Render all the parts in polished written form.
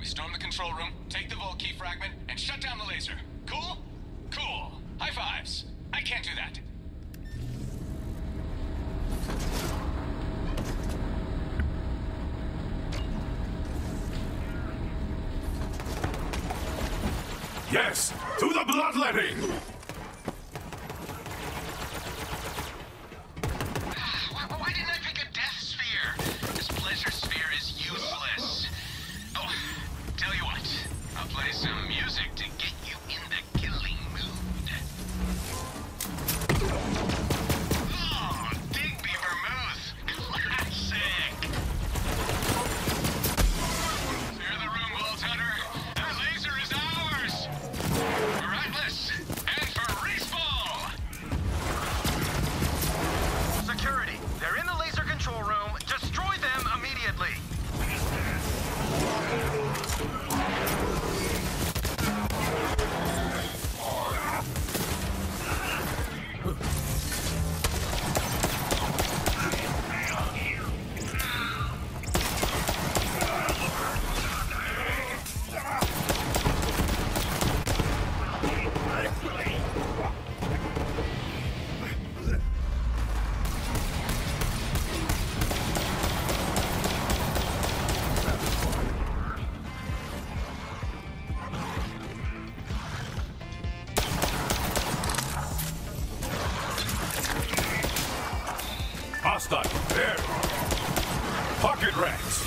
We storm the control room, take the vault key fragment, and shut down the laser. Cool? Cool. High fives. I can't do that. Yes! To the bloodletting! Why didn't I pick a death sphere? This pleasure sphere is useless. Oh, tell you what. I'll play some music to get you in the killing mood. Oh, Digby Vermouth. Classic. Clear the room, Vault Hunter. That laser is ours. For Atlas and for Respawn. Security, they're in the laser control room. Destroy them immediately. Hostile. There. Pocket rats.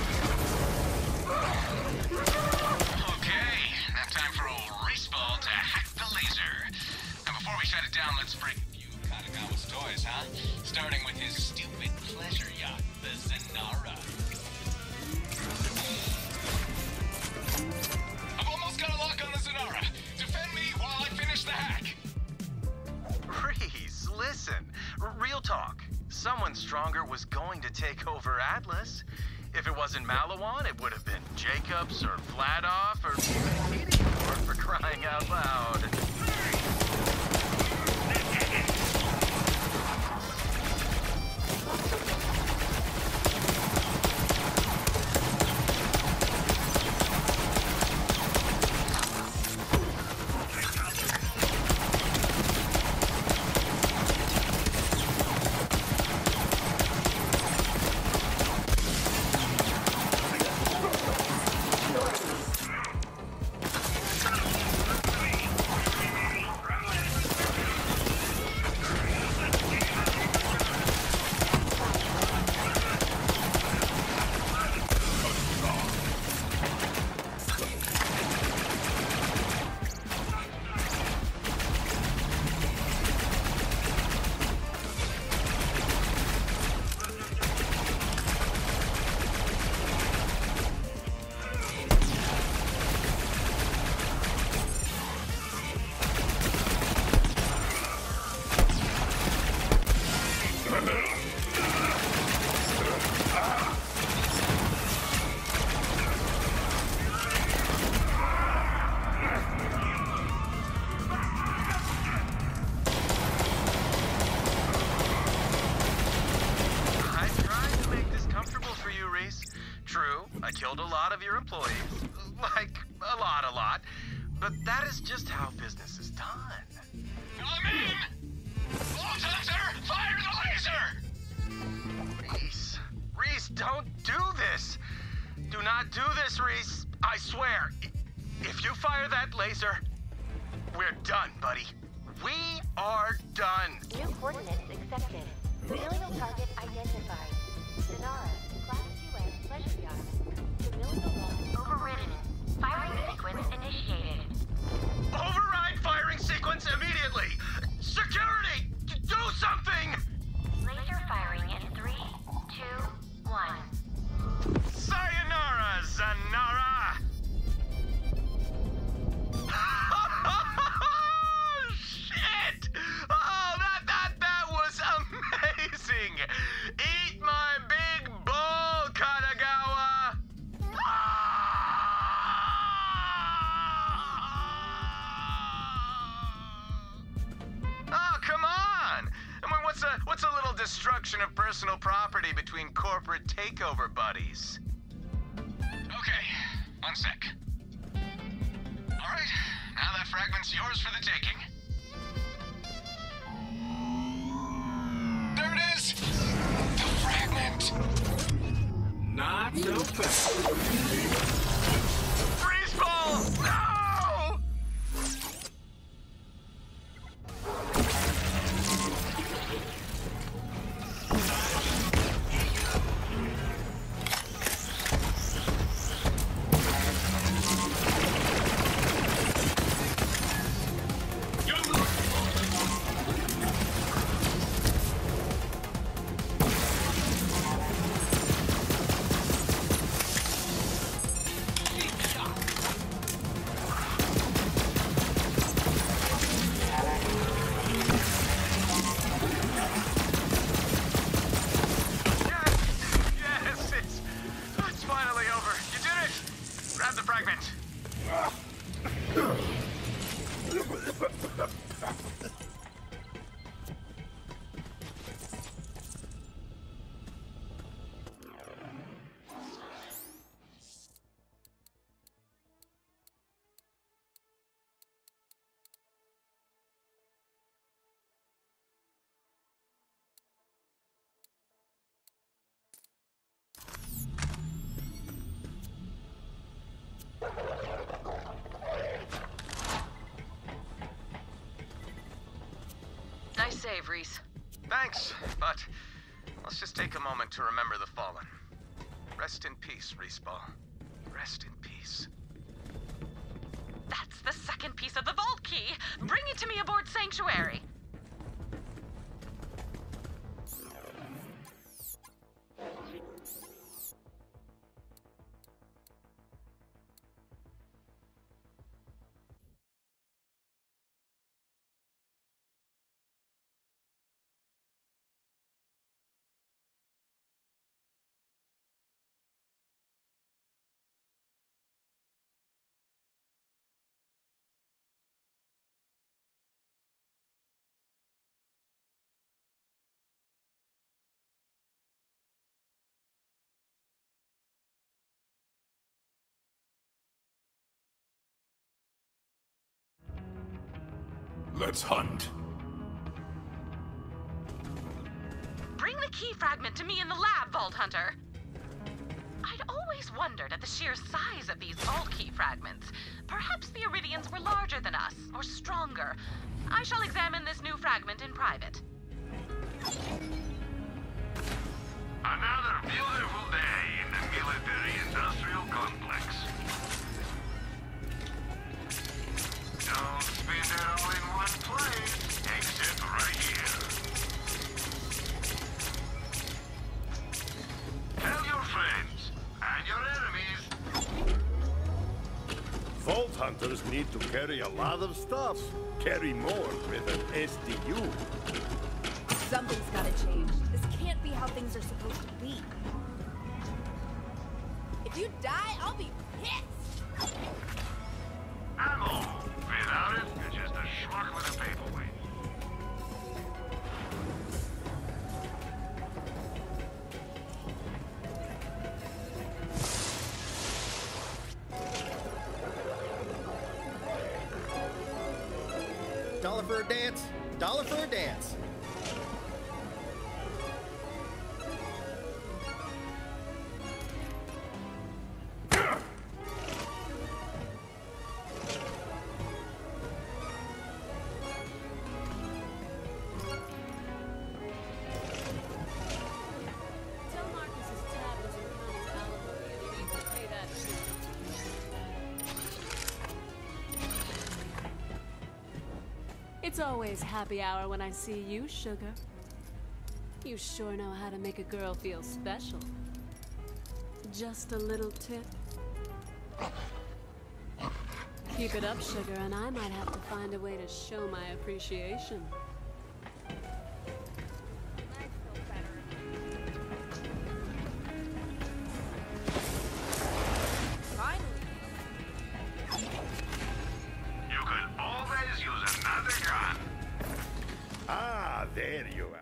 Okay, now time for old Respawn to hack the laser. And before we shut it down, let's break a few Katagawa's toys, huh? Starting with his stupid pleasure yacht, the Zanara. I've almost got a lock on the Zanara. Defend me while I finish the hack. Reese, listen. Real talk. Someone stronger was going to take over Atlas. If it wasn't Malawan, it would have been Jacobs or Vladoff or Meteor, for crying out loud. I killed a lot of your employees. Like, a lot. But that is just how business is done. I'm in! Vault Hunter, fire the laser! Reese, don't do this! Do not do this, Reese! I swear, if you fire that laser, we're done, buddy. We are done! New coordinates accepted. Familial target identified. Zanara, Class 2S pleasure yacht. Familial loss overridden. Firing sequence initiated. Override firing sequence immediately! Security! Do something! Laser firing in 3, 2, 1. Sayonara, Zanara! Shit! Oh, that was amazing! Eat my big bull, Katagawa! Oh, come on! I mean, what's a little destruction of personal property between corporate takeover buddies? Okay, One sec. Alright, now that fragment's yours for the taking. There it is! The fragment! Not so fast. Freeze ball! No! Yes, it's finally over. You did it! Grab the fragment. Nice save, Reese. Thanks, but let's just take a moment to remember the fallen. Rest in peace, Respawn. Rest in peace. That's the second piece of the vault key. Bring it to me aboard Sanctuary. Let's hunt. Bring the key fragment to me in the lab, Vault Hunter. I'd always wondered at the sheer size of these vault key fragments. Perhaps the Iridians were larger than us, or stronger. I shall examine this new fragment in private. Another beautiful day in the military-industrial complex. Don't spend it all in one place, except right here. Tell your friends and your enemies. Vault hunters need to carry a lot of stuff. Carry more with an SDU. Something's gotta change. This can't be how things are supposed to be. If you die, I'll be pissed! Ammo. Without it, you're just a schmuck with a paperweight. $1 for a dance. $1 for a dance. It's always happy hour when I see you, sugar. You sure know how to make a girl feel special. Just a little tip. Keep it up, sugar, and I might have to find a way to show my appreciation. You could always use another gun. Ah, there you are.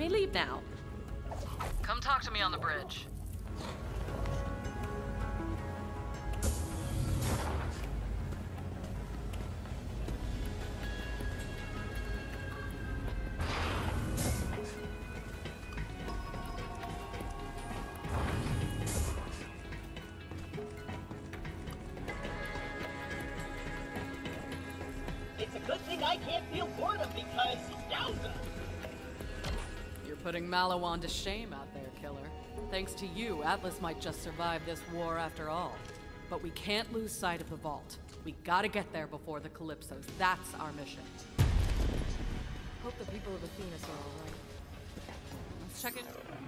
may leave now. Come talk to me on the bridge. It's a good thing I can't feel boredom because, yowza! You're putting Maliwan to shame out there, killer. Thanks to you, Atlas might just survive this war after all. But we can't lose sight of the vault. We gotta get there before the Calypsos. That's our mission. Hope the people of Athenas are alright. Let's check it.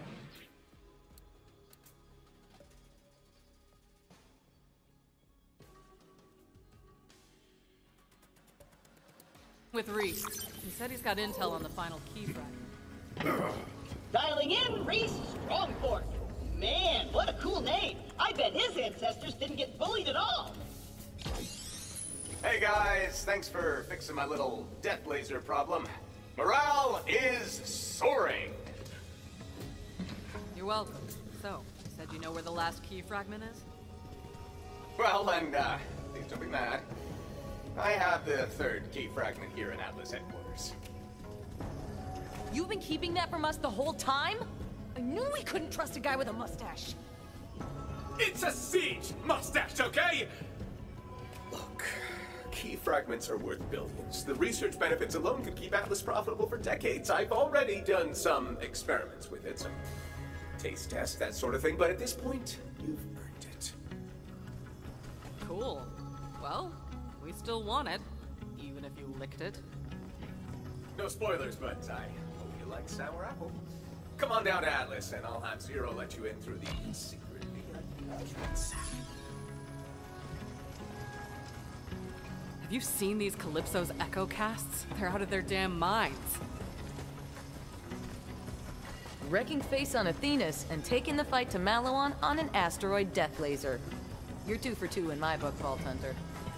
With Reese. He said he's got intel on the final key fragment. Dialing in, Reese Strongport. Man, what a cool name. I bet his ancestors didn't get bullied at all. Hey guys, thanks for fixing my little death laser problem. Morale is soaring. You're welcome. So, you said you know where the last key fragment is? Well, and please don't be mad. I have the third key fragment here in Atlas headquarters. You've been keeping that from us the whole time? I knew we couldn't trust a guy with a mustache. It's a siege mustache, okay? Look, key fragments are worth billions. The research benefits alone could keep Atlas profitable for decades. I've already done some experiments with it, some taste tests, that sort of thing, but at this point, you've earned it. Cool. Well, we still want it, even if you licked it. No spoilers, but I hope you like sour apple. Come on down to Atlas, and I'll have Zero let you in through the secret entrance. Have you seen these Calypso's echo casts? They're out of their damn minds. Wrecking face on Athenas and taking the fight to Maliwan on an asteroid death laser. You're 2 for 2 in my book, Vault Hunter.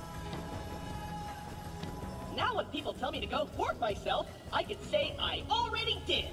Now when people tell me to go forth myself, I can say I already did.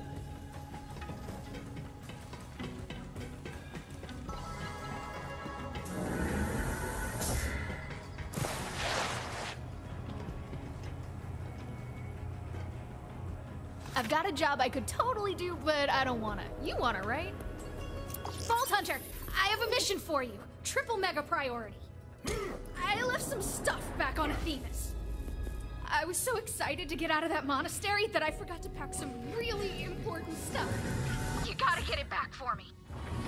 I've got a job I could totally do, but I don't wanna. You wanna, right? Vault Hunter, I have a mission for you. Triple mega priority. I left some stuff back on Athenas. I was so excited to get out of that monastery that I forgot to pack some really important stuff. You gotta get it back for me.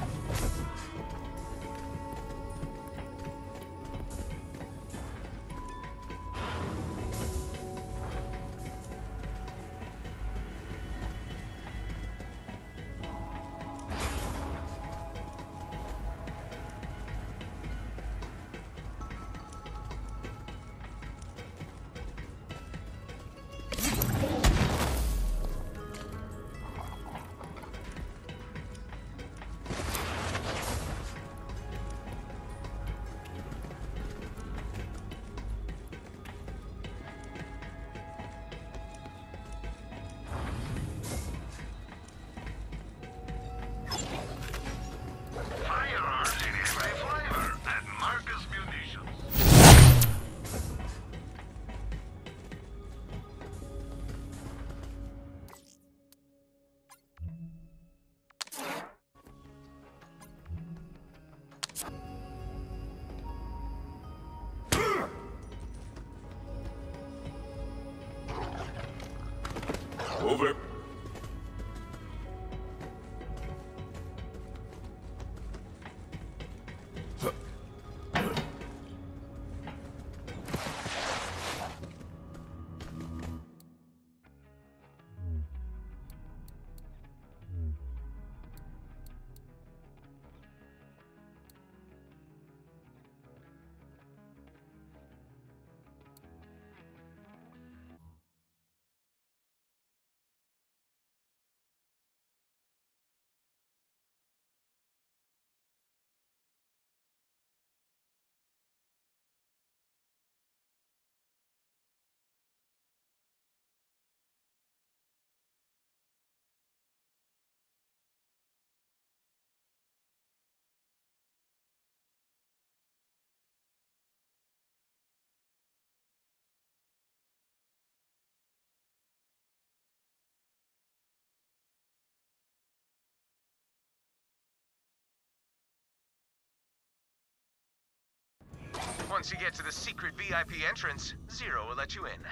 Over. Once you get to the secret VIP entrance, Zero will let you in.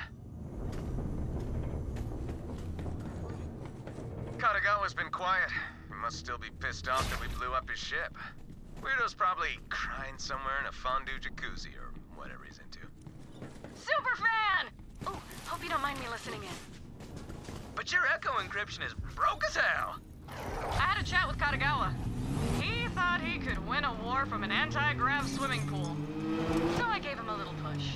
Katagawa's been quiet. He must still be pissed off that we blew up his ship. Weirdo's probably crying somewhere in a fondue jacuzzi or whatever he's into. Superfan! Oh, hope you don't mind me listening in. But your echo encryption is broke as hell. I had a chat with Katagawa. He thought he could win a war from an anti-grav swimming pool. So I gave him a little push.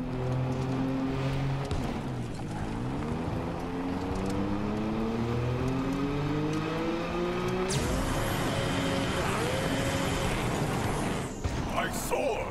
My sword!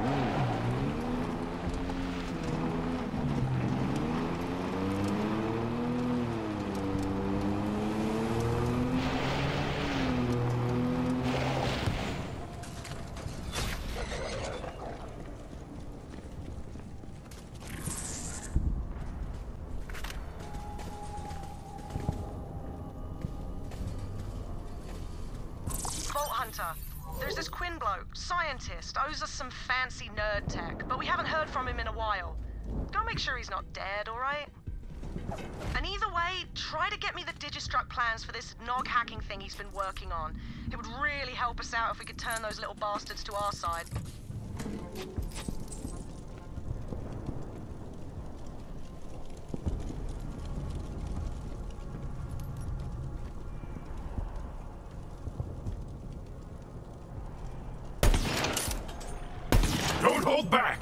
Vault Hunter. There's this Quinn bloke, scientist, owes us some fancy nerd tech, but we haven't heard from him in a while. Go make sure he's not dead, alright? And either way, try to get me the Digistruct plans for this Nog hacking thing he's been working on. It would really help us out if we could turn those little bastards to our side. Don't hold back!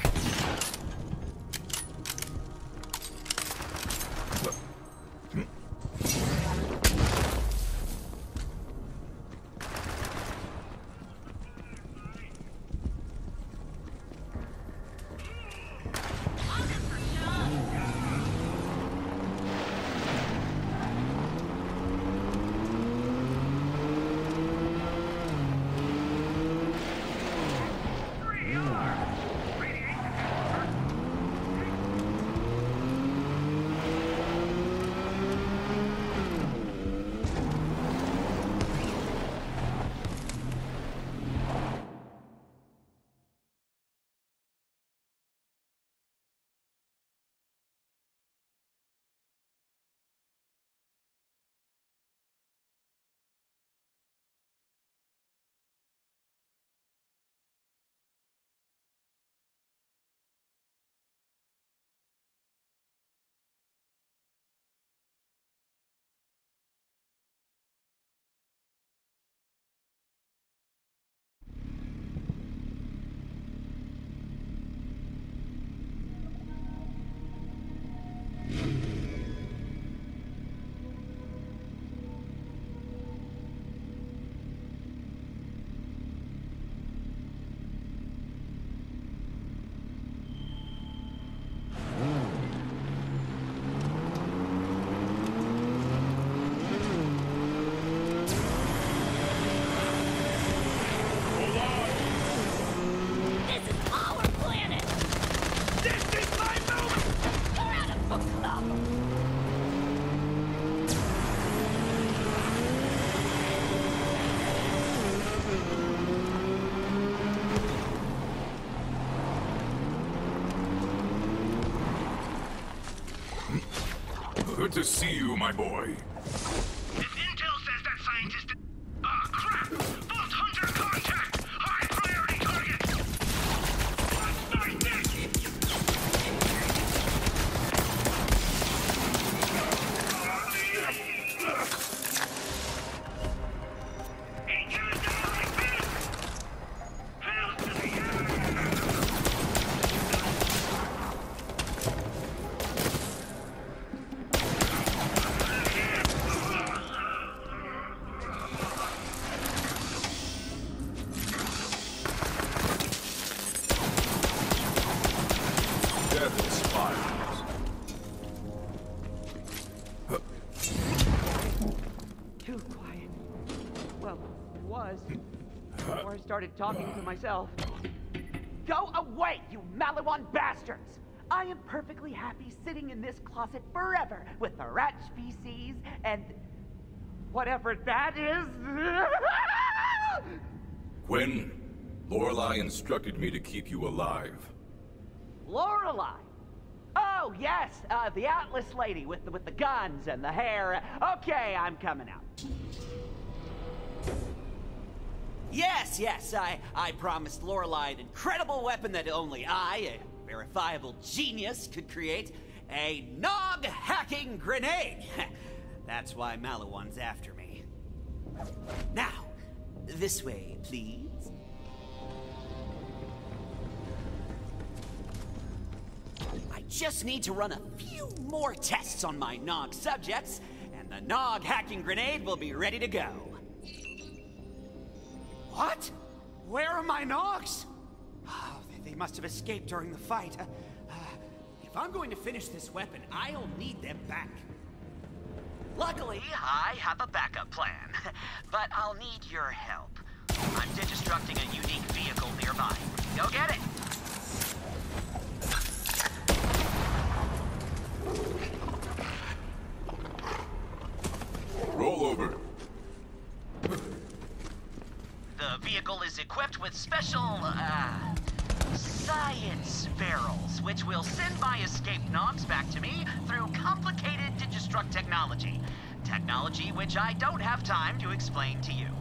Good to see you, my boy. If intel says that scientist... Ah, crap! Vault Hunter contact! High priority target! What's my neck? Ain't gonna die like this! Hell to the Too quiet. Well, was. Before I started talking to myself. Go away, you Maliwan bastards! I am perfectly happy sitting in this closet forever with the rat species and... whatever that is. Quinn, Lorelei instructed me to keep you alive. Lorelei. Oh, yes, the Atlas lady with the guns and the hair. Okay, I'm coming out. Yes, I promised Lorelei an incredible weapon that only I, a verifiable genius, could create. A Nog-hacking grenade. That's why Maliwan's after me. Now, this way, please. I just need to run a few more tests on my Nog subjects, and the Nog-hacking grenade will be ready to go. What? Where are my Nogs? Oh, they must have escaped during the fight. If I'm going to finish this weapon, I'll need them back. Luckily, I have a backup plan, but I'll need your help. I'm deconstructing a unique vehicle nearby. Go get it! Roll over. The vehicle is equipped with special, science barrels, which will send my escaped Nogs back to me through complicated Digistruct technology. Technology which I don't have time to explain to you.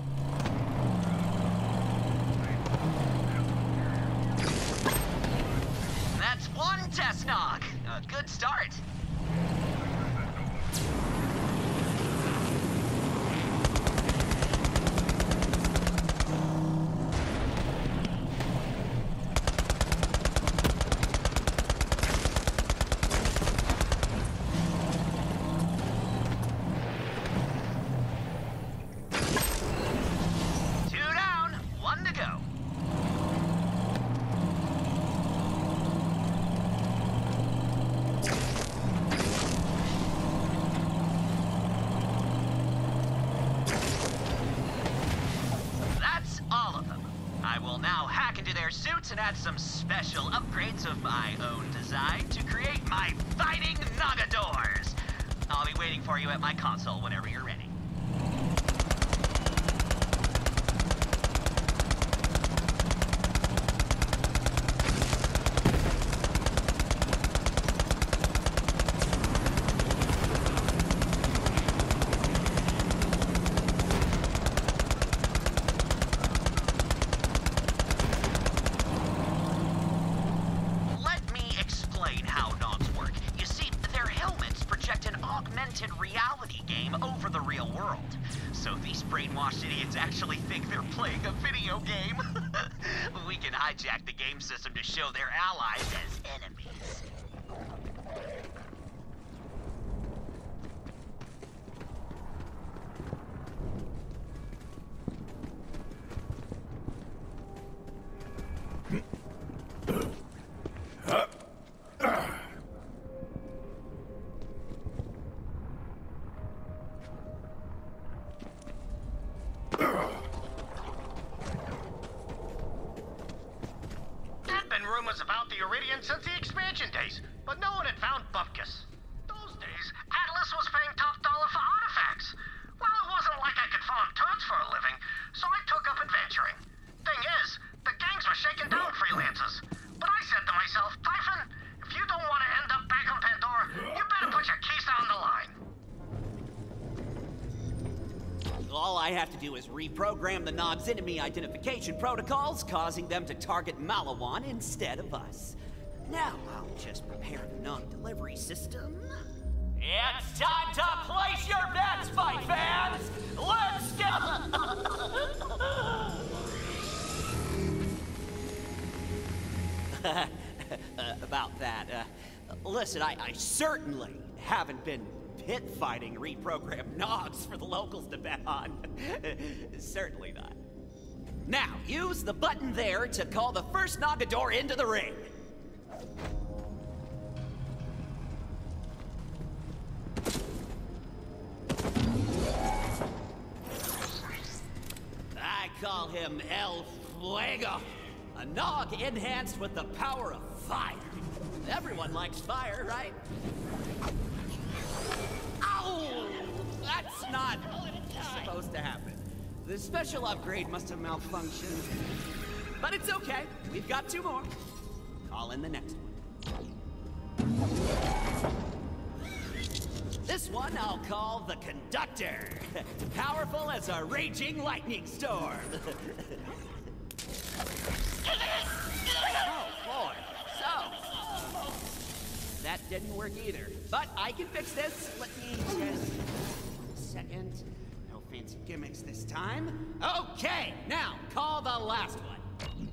That's one test Nog. A good start. And add some special upgrades of my own design to create my fighting Nogadors. I'll be waiting for you at my console whenever you're ready. Reality game over the real world. So these brainwashed idiots actually think they're playing a video game. We can hijack the game system to show their allies as enemies. Rumors about the Iridian since the expansion days, but no one had found Bupkis. Those days, Atlas was paying top dollar for artifacts. Well, it wasn't like I could farm turds for a living, so I took up adventuring. Thing is, the gangs were shaking down freelancers. But I said to myself, Typhon, if you don't want to end up back on Pandora, you better put your keys down the line. All I have to do is reprogram the Nog's enemy identification protocols, causing them to target Maliwan instead of us. Now I'll just prepare the Nog delivery system. It's time to place your bets, fight fans! Let's go! About that, listen, I certainly haven't been pit fighting reprogrammed Nogs for the locals to bet on. Certainly not. Now, use the button there to call the first Nogador into the ring. I call him El Fuego. A Nog enhanced with the power of fire. Everyone likes fire, right? Ow! That's not supposed to happen. The special upgrade must have malfunctioned. But it's okay. We've got two more. Call in the next one. This one I'll call the Conductor. Powerful as a raging lightning storm. Oh, boy. So, that didn't work either. But I can fix this. Let me just... second. No fancy gimmicks this time. Okay, now call the last one.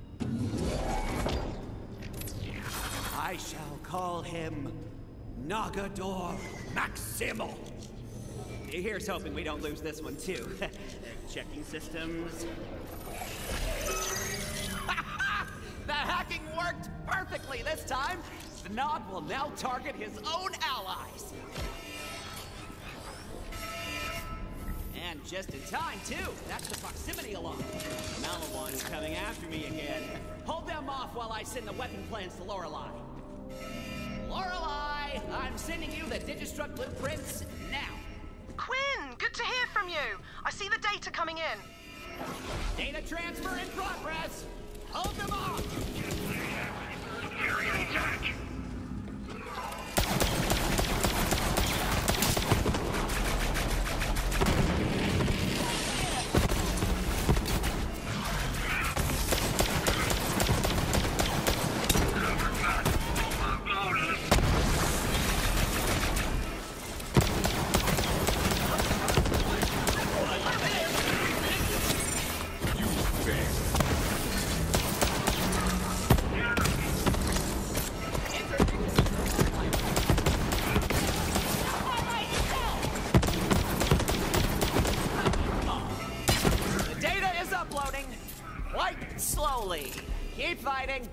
I shall call him Nagador Maximal. Here's hoping we don't lose this one too. Checking systems. The hacking worked perfectly this time. The Nog will now target his own allies. And just in time, too. That's the proximity alarm. Maliwan is coming after me again. Hold them off while I send the weapon plans to Lorelei. Lorelei, I'm sending you the Digistruct blueprints now. Quinn, good to hear from you. I see the data coming in. Data transfer in progress. Hold them off. Attack! Slowly. Keep fighting.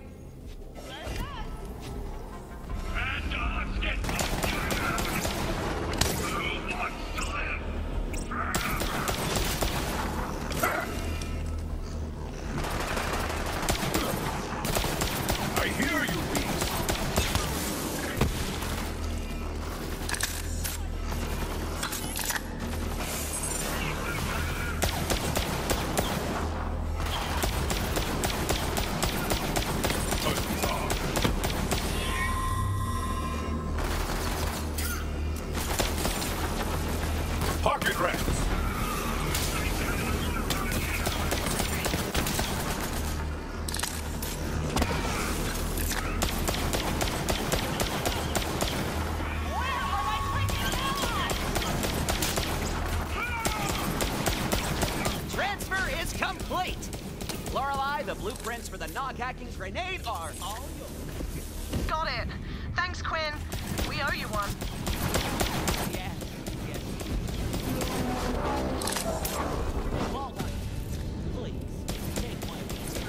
I hear you, Pocket rats! Transfer is complete! Lorelei, the blueprints for the Nog hacking grenade are all yours. Got it. Thanks, Quinn. We owe you one. Yeah. Well done. Please, take one of these.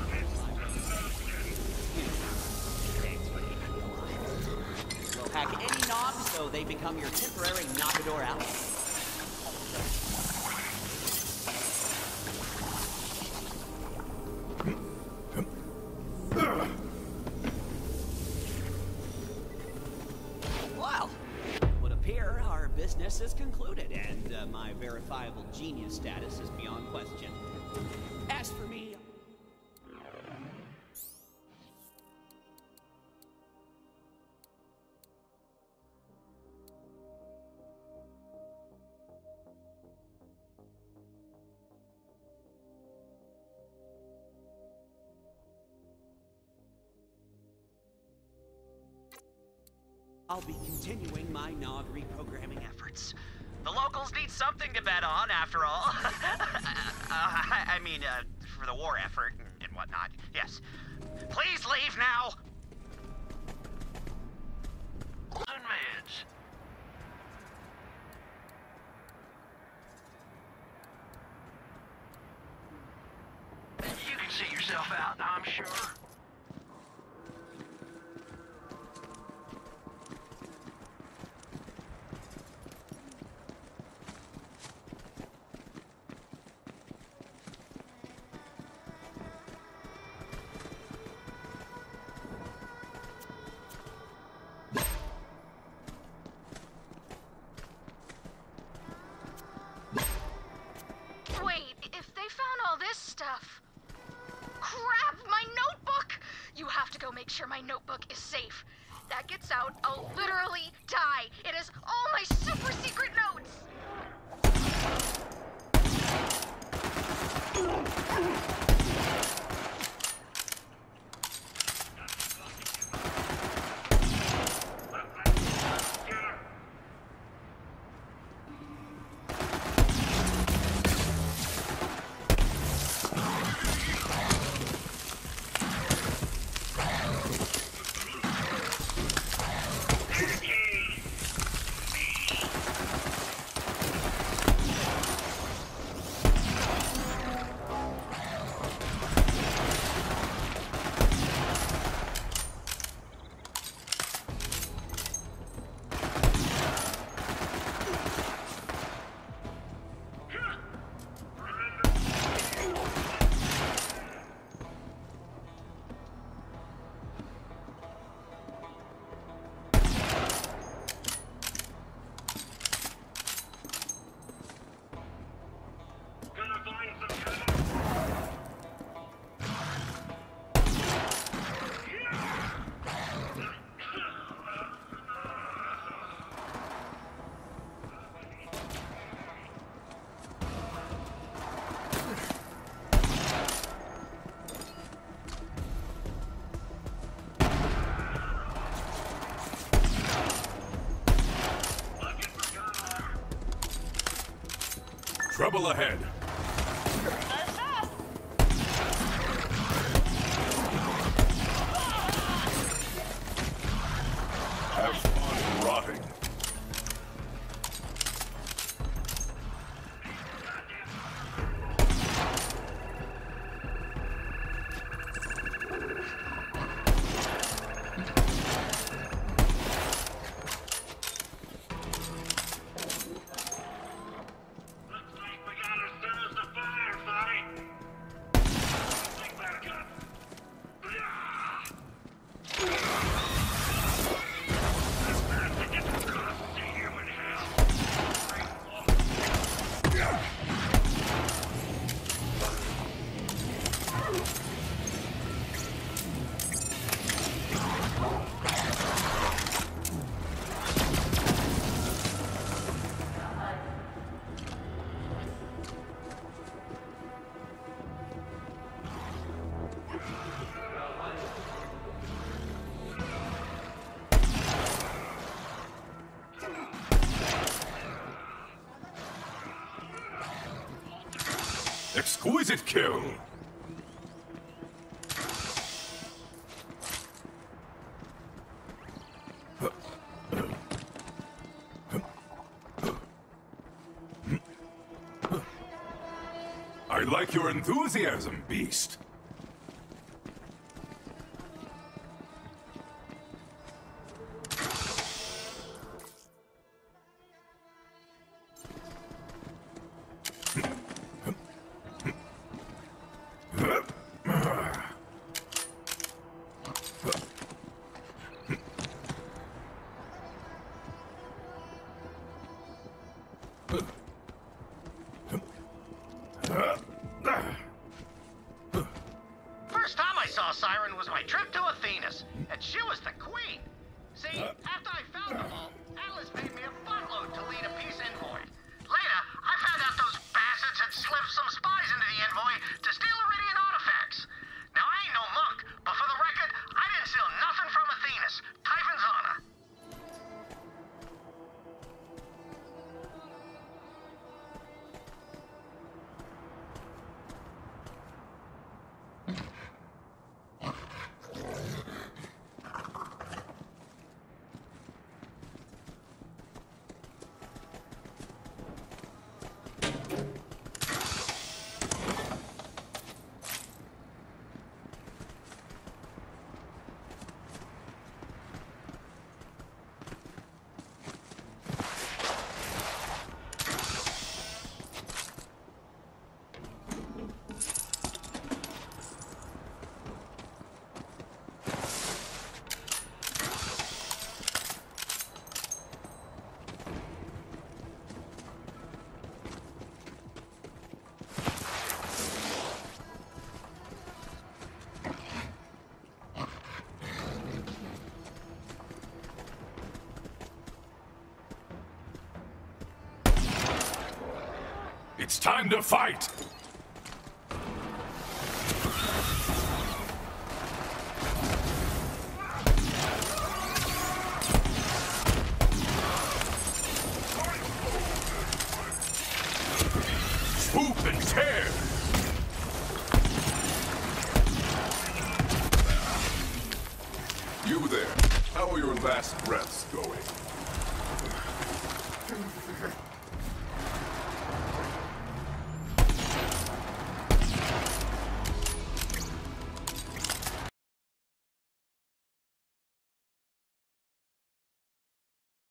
We'll hack any Nog so they become your temporary Nagador ally. Well, would appear our business is concluded, and my verifiable genius status is beyond question. As for me... I'll be continuing my Nog reprogramming efforts. The locals need something to bet on, after all. I mean, for the war effort and whatnot. Yes. Please leave now! Unmans. You can see yourself out, I'm sure. Wait, if they found all this stuff... Crap, my notebook! You have to go make sure my notebook is safe. That gets out, I'll literally die. It is all my super secret notes. Trouble ahead. Have fun rotting. Exquisite kill! I like your enthusiasm, Beast. First time I saw Siren was my trip to Athenas, and she was the queen. See, after I found them all, Atlas paid me a buttload to lead a peace envoy. Later, I found out those bastards had slipped some spies into the envoy to steal Iridian artifacts. Now, I ain't no monk, but for the record, I didn't steal nothing from Athenas. Typhon's honor. It's time to fight! Swoop and tear! You there, how are your last breaths going?